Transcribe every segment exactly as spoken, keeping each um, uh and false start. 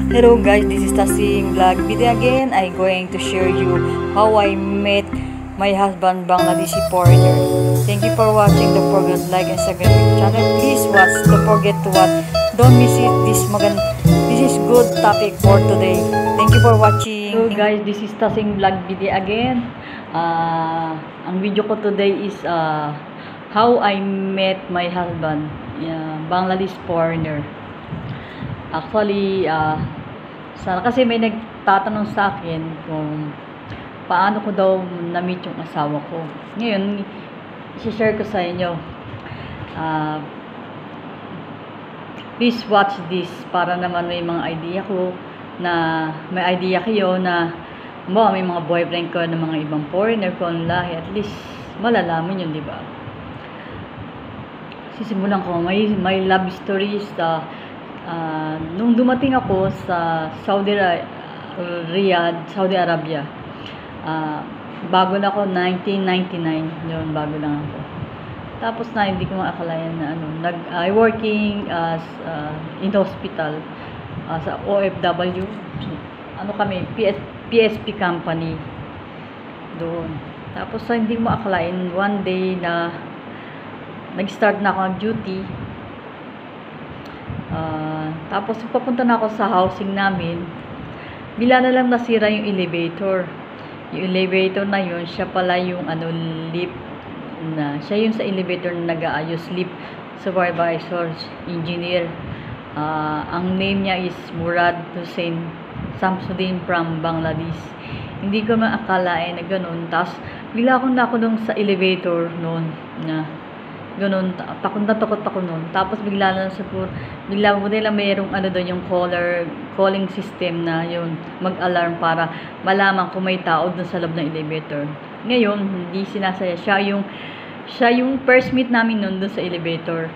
Hello guys, this is Tasing Vlog video again. I'm going to share you how I met my husband, Bangladeshi foreigner. Thank you for watching. Don't forget to like and subscribe to my channel. Please watch. Don't forget to watch. Don't miss it. This magan. This is good topic for today. Thank you for watching. Hello guys, this is Tasing Vlog video again. Uh, ang video ko today is uh, how I met my husband, uh, Bangladesh foreigner. Actually, uh, sana kasi may nagtatanong sa akin kung paano ko daw na-meet yung asawa ko. Ngayon, i-share ko sa inyo. Uh, please watch this para naman may mga idea ko na may idea kayo na mo may mga boyfriend ko ng mga ibang foreigner ko ang lahi. At least malalaman yun, di ba? Sisimulan ko, may, may love stories sa Uh, nung dumating ako sa Saudi Riyadh, Saudi Arabia, uh, bago na ako, nineteen ninety-nine, yun, bago lang ako. Tapos na, hindi ko maakalayan na ano, nag, I working as uh, in hospital, uh, sa O F W, ano kami, P S, P S P company, doon. Tapos na, hindi ko maakalayan, one day na, nag-start na ako ang duty. Uh, tapos papunta na ako sa housing namin, bila na lang nasira yung elevator. Yung elevator na yun, siya pala yung ano, lift na, siya yung sa elevator na nag-aayos, lift supervisor, engineer. Uh, ang name niya is Murad Hussein Samsudin from Bangladesh. Hindi ko maakalain na ganun. Tapos bila ako na ako nung sa elevator noon na ganun, takot na takot ako noon. Tapos bigla na sa pur, bigla mo nila mayroong ano doon, yung caller, calling system na yun, mag-alarm para malaman kung may tao doon sa loob ng elevator. Ngayon, hindi sinasaya. Siya yung, siya yung first meet namin noon doon sa elevator.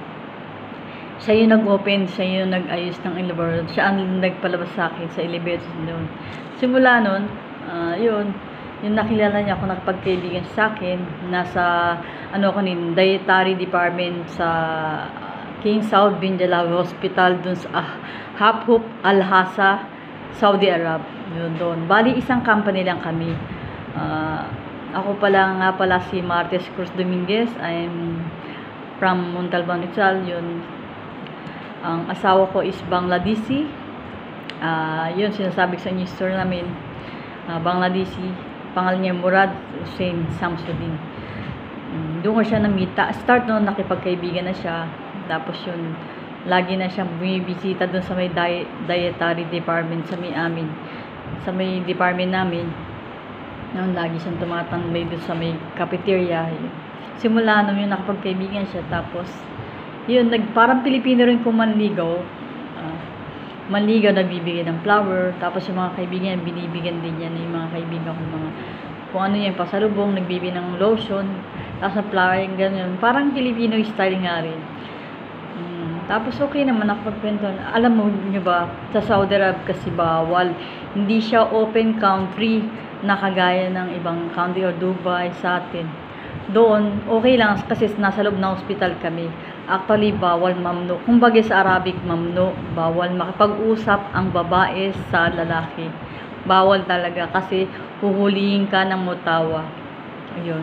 Siya yung nag-open, siya yung nag-ayos ng elevator. Siya ang nagpalabas sa akin sa elevator doon. Simula noon, uh, yun, yung nakilala niya ako, nakapagkaibigan sa akin, nasa ano ko nin, dietary department sa King Saud bin Jalal Hospital dun sa ah, Habhub Al-Hasa, Saudi Arab. Yun doon. Bali, isang company lang kami. Uh, ako pala nga pala si Martes Cruz Dominguez. I'm from Montalban, Rizal. Yun. Ang asawa ko is Bangladeshi. Uh, yun, sinasabi ko sa inyo store namin. Uh, Bangladeshi. Pangalan niya Murad Hussein Samsudin. Um, doon ko siya namita. Start noon, nakipagkaibigan na siya. Tapos yun, lagi na siyang bumibisita doon sa may diet, dietary department sa may amin. Sa may department namin. Noon, lagi siyang tumatambay doon sa may cafeteria. Simula noon yun, nakipagkaibigan siya. Tapos, yun, nag, parang Pilipino rin kung manligaw. Uh, manligaw, nagbibigay ng flower, tapos yung mga kaibigan, binibigyan din yan yung mga kaibigan ko, mga, kung ano yan, pasalubong, nagbibigay ng lotion, tapos ng flower, yung ganyan, parang Filipino style nga rin. Hmm. Tapos okay naman, nakapagkwento. Alam mo nyo ba, sa Saudi Arab kasi bawal, hindi siya open country, na kagaya ng ibang country o Dubai sa atin. Doon, okay lang kasi nasa loob ng hospital kami. Actually, bawal mamno. Kung bagay sa Arabic, mamno. Bawal makipag-usap ang babae sa lalaki. Bawal talaga kasi huhulihin ka ng mutawa. Ayun.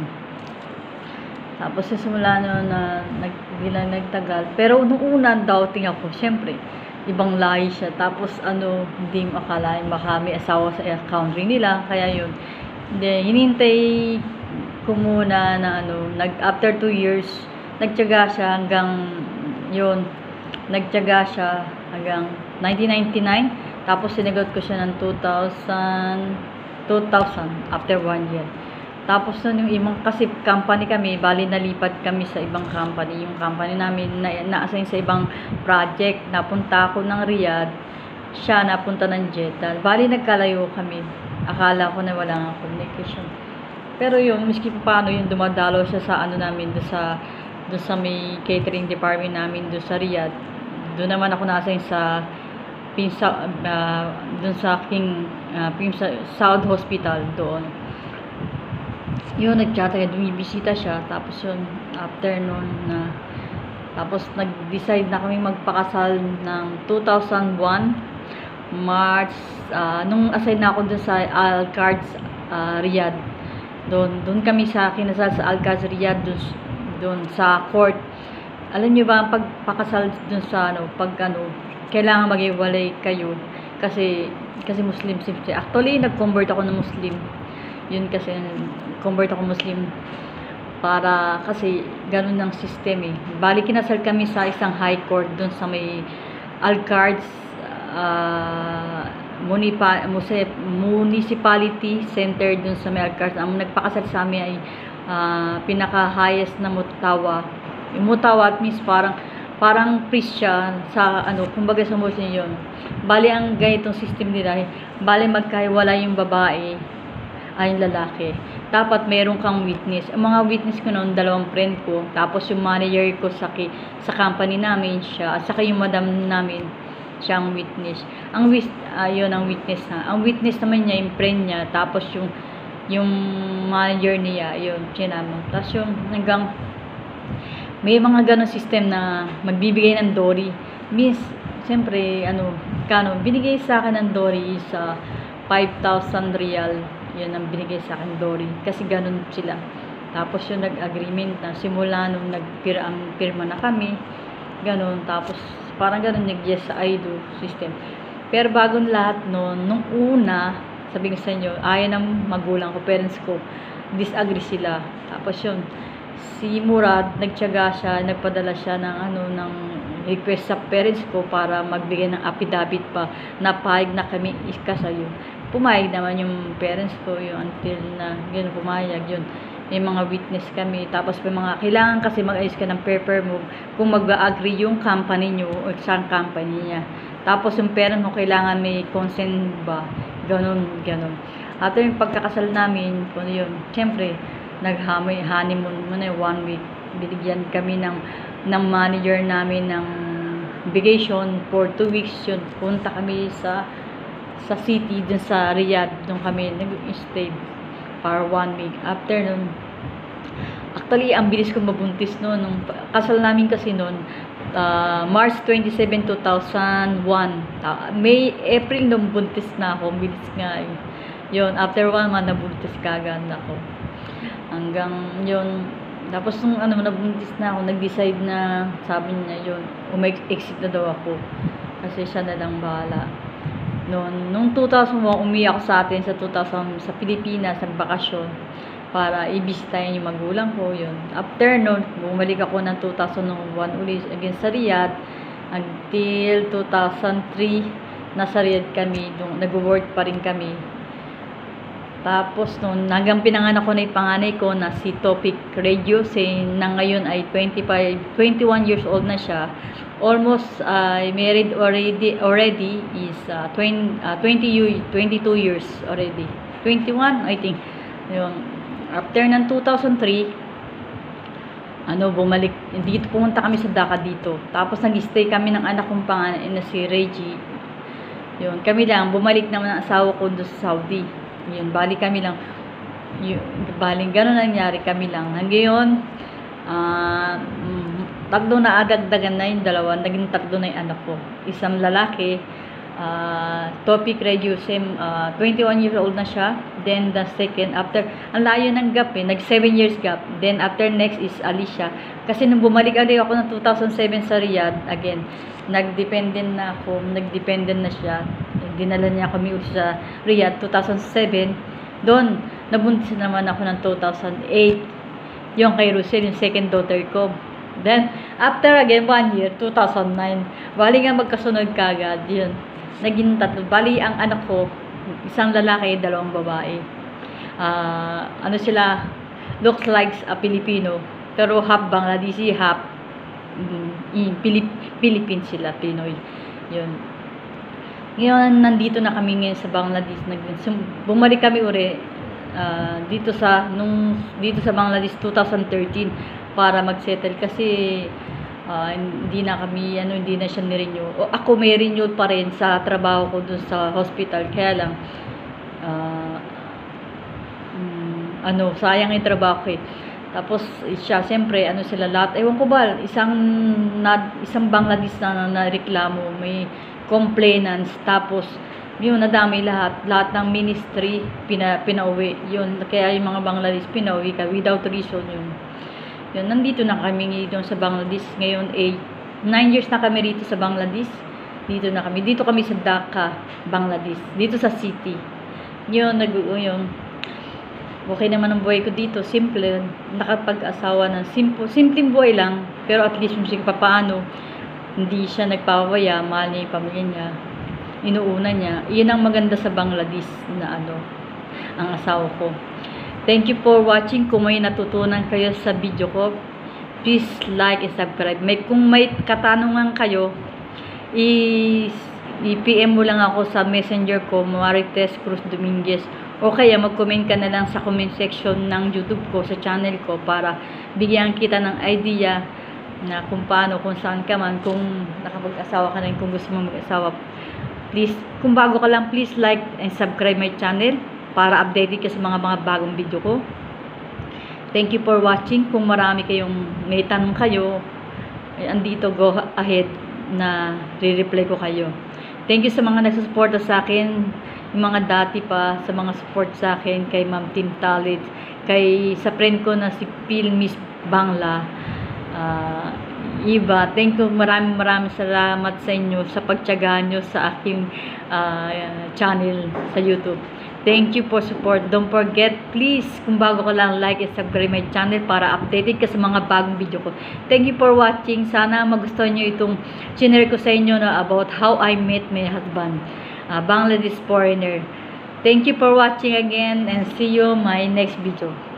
Tapos sa simula no, na nag, nagtagal. Pero nung una, doubting ako. Siyempre, ibang lahi siya. Tapos ano, hindi mo akalain baka may asawa sa country nila. Kaya yun. Hindi, hinintay ko muna na ano, nag, after two years, nagtiyaga siya hanggang yun, nagtiyaga siya hanggang nineteen ninety-nine, tapos sinagot ko siya ng two thousand, two thousand after one year. Tapos nun yung ibang, kasi company kami, bali nalipat kami sa ibang company, yung company namin na, na-assign sa ibang project, napunta ako ng Riyadh, siya napunta ng Jeddah, bali nagkalayo kami, akala ko na wala nga communication. Pero yun, miski pa paano yung dumadalo siya sa ano namin, doon sa doon sa may catering department namin doon sa Riyadh. Doon naman ako nasa sa Pinsa, uh, doon sa King uh, Pinsa, Saud Hospital doon. Yun, nag-chat agad, bumibisita siya. Tapos yun, after noon na, tapos nag-decide na kami magpakasal ng two thousand one. March, ah, nung assign na ako dun sa Alcards, ah, Riyadh. Doon, doon kami sa kinasal sa Alcards, Riyadh, doon, doon sa court. Alam niyo ba, pag pakasal dun sa ano, pag ano, kailangan maghiwalay kayo kasi kasi Muslim siya. Actually, nag-convert ako ng Muslim. Yun kasi convert ako Muslim para kasi ganun ang system eh. Bali kinasal kami sa isang high court dun sa may Alcards uh, munipa, municipality center dun sa may Alcards. Ang nagpakasal sa amin ay uh, pinaka-highest na mutawa. Yung mutawa means parang parang priest siya sa ano, kumbaga sa Muslim yun. Bali ang ganitong system nila, bali magkahiwala yung babae ay yung lalaki. Dapat meron kang witness. Ang mga witness ko noon, dalawang friend ko, tapos yung manager ko sa sa company namin siya, at saka yung madam namin, siyang witness. Ang wis ayun uh, ang witness na. Ang witness naman niya yung friend niya, tapos yung yung manager niya, yun, sinama. Tapos yung hanggang may mga ganong system na magbibigay ng dory. Means, siyempre, ano, kano, binigay sa akin ng dory sa five thousand real. Yun ang binigay sa akin dory. Kasi ganon sila. Tapos yung nag-agreement na simula nung nagpira ang pirma na kami. Ganon. Tapos, parang ganon nag-yes sa I D O system. Pero bagong lahat noon, nung una, sabi ko sa inyo, ayaw ng magulang ko, parents ko, disagree sila. Tapos yun, si Murad, nagtiyaga siya, nagpadala siya ng ano, ng request sa parents ko para magbigay ng affidavit pa na pahig na kami ikasayo. Pumayag naman yung parents ko, yung until na yun, pumayag yun. May mga witness kami, tapos may mga kailangan kasi mag-ayos ka ng paper mo kung mag-agree yung company nyo o isang company niya. Tapos yung parent mo kailangan may consent ba, ganun, ganun. After yung pagkakasal namin, kung yun, syempre, naghamay honeymoon muna one week. Binigyan kami ng ng manager namin ng vacation for two weeks yun. Punta kami sa sa city dun sa Riyadh, doon kami nag-stay for one week. After nun, actually ang bilis ko mabuntis noon. Nung kasal namin kasi noon, uh, March twenty-seven, two thousand one. Uh, May, April nung buntis na ako. Bilis nga eh. Yun, after one month nabuntis kagad ako. Hanggang yun, tapos nung ano, nabuntis na ako, nag-decide na, sabi niya yun, umexit na daw ako. Kasi siya na lang bahala. Noon, nung two thousand one, umiyak ako sa atin sa two thousand, sa Pilipinas, sa bakasyon, para i-bisitahin yung magulang ko, yun. After noon, bumalik ako ng two thousand one ulit again sa Riyadh, until two thousand three, nasa Riyadh kami, nag-work pa rin kami. Tapos noon, hanggang pinanganak ko na yung panganay ko na si Topic Radio, say, na ngayon ay twenty-five, twenty-one years old na siya. Almost uh, married already, already is uh, twenty, uh, twenty, twenty-two years already. twenty-one, I think. Yung, after ng two thousand three, ano, bumalik, dito, pumunta kami sa Dhaka dito. Tapos nag-stay kami ng anak kong panganay na si Reggie. Yun, kami lang, bumalik naman ang asawa ko doon sa Saudi. Yun, bali kami lang. Yun, baling gano'n nangyari kami lang. Hanggang yun, uh, tatlo na adagdagan na yung dalawa. Naging tatlo na yung anak ko. Isang lalaki, uh, Topic Radio, same, uh, twenty-one years old na siya. Then the second, after, ang layo ng gap eh, nag seven years gap. Then after next is Alicia. Kasi nung bumalik ulit ako ng two thousand seven sa Riyadh, again, nagdependent na ako, nagdependent na siya. Dinala niya kami ulit sa Riyadh, two thousand seven. Doon, nabuntis naman ako ng two thousand eight. Yung kay Rosel, yung second daughter ko. Then, after again, one year, two thousand nine. Bali nga magkasunod kagad, yun. Naging tatlo. Bali, ang anak ko, isang lalaki, dalawang babae. Uh, ano sila, looks like a Filipino. Pero half Bangladeshi, half um, Pilip, Philippine sila, Pinoy. Yun. Ngayon, nandito na kami ngayon sa Bangladesh. Bumalik kami uli uh, dito sa nung dito sa Bangladesh two thousand thirteen para mag-settle kasi uh, hindi na kami ano hindi na siya ni-renew. O, ako may renew pa rin sa trabaho ko dun sa hospital. Kaya lang uh, um, ano, sayang yung trabaho ko eh. Tapos siya, siyempre, ano sila lahat, ewan ko ba, isang na, isang Bangladesh na, na reklamo, may complainants, tapos Yun, nadamay lahat. Lahat ng ministry, pina, pinauwi. Yun, kaya yung mga Bangladesh, pinauwi ka without reason yun. Yun, nandito na kami ngayon sa Bangladesh. Ngayon, eight, nine years na kami rito sa Bangladesh. Dito na kami. Dito kami sa Dhaka, Bangladesh. Dito sa city. Yun, nag, yun. Okay naman ang buhay ko dito. Simple. Nakapag-asawa ng simple. Simpleng buhay lang. Pero at least, music pa paano. Hindi siya nagpapawaya. Mahal niya yung pamilya niya. Inuuna niya. Iyon ang maganda sa Bangladesh na ano, ang asawa ko. Thank you for watching. Kung may natutunan kayo sa video ko, please like and subscribe. May, kung may katanungan kayo, i-P M mo lang ako sa messenger ko, Marites Cruz Dominguez. O kaya mag-comment ka na lang sa comment section ng YouTube ko, sa channel ko, para bigyan kita ng idea na kung paano, kung saan ka man, kung nakapag-asawa ka na, kung gusto mo mag-asawa. Please, kung bago ka lang, please like and subscribe my channel para updated ka sa mga mga bagong video ko. Thank you for watching. Kung marami kayong may tanong kayo, eh, andito, go ahead na re-reply ko kayo. Thank you sa mga nagsusuporta sa akin, yung mga dati pa, sa mga support sa akin, kay Ma'am Team Talent, kay sa friend ko na si Phil Miss Bangla, uh, Iba. Thank you, maraming maraming salamat sa inyo sa pagtiyaga nyo sa aking uh, channel sa YouTube. Thank you for support. Don't forget, please, kung bago ka lang, like and subscribe my channel para updated ka sa mga bagong video ko. Thank you for watching. Sana magustuhan nyo itong share ko sa inyo na about how I met my husband, uh, Bangladesh foreigner. Thank you for watching again and see you my next video.